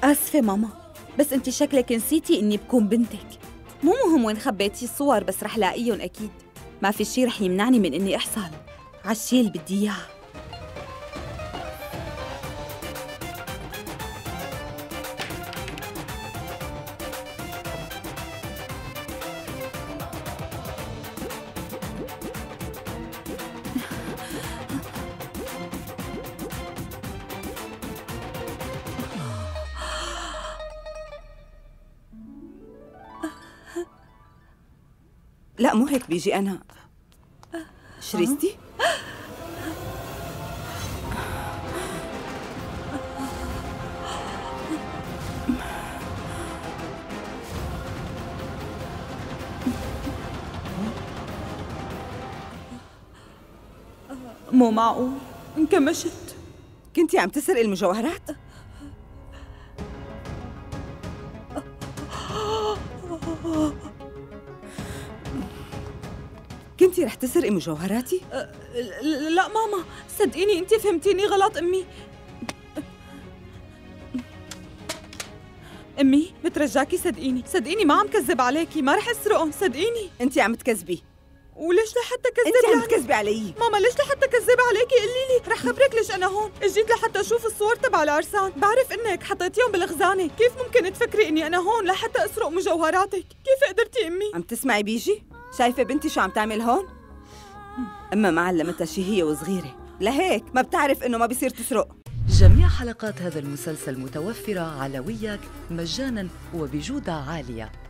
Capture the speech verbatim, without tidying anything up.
آسفة ماما، بس انت شكلك نسيتي اني بكون بنتك. مو مهم وين خبيتي الصور، بس رح لاقيهم اكيد. ما في شي رح يمنعني من اني احصل على الشي اللي بدي اياه. لا مو هيك بيجي أنا. شريستي؟ مو معقول انكمشت. كنتي عم تسرقي المجوهرات؟ كنتي رح تسرقي مجوهراتي؟ أه لا ماما، صدقيني انت فهمتيني غلط. امي امي بترجاكي صدقيني، صدقيني ما عم كذب عليكي، ما رح اسرقهم، صدقيني. انتي عم تكذبي. وليش لحتى كذب؟ انتي عم يعني؟ تكذبي علي. ماما ليش لحتى كذب عليكي؟ قولي لي، رح خبرك ليش انا هون. اجيت لحتى اشوف الصور تبع العرسان، بعرف انك حطيتيهم بالخزانه، كيف ممكن تفكري اني انا هون لحتى اسرق مجوهراتك؟ كيف قدرتي امي؟ عم تسمعي بيجي؟ شايفه بنتي شو عم تعمل هون؟ اما ما علمتها شي هي وصغيره، لهيك ما بتعرف انه ما بيصير تسرق. جميع حلقات هذا المسلسل متوفرة على وياك مجاناً وبجودة عالية.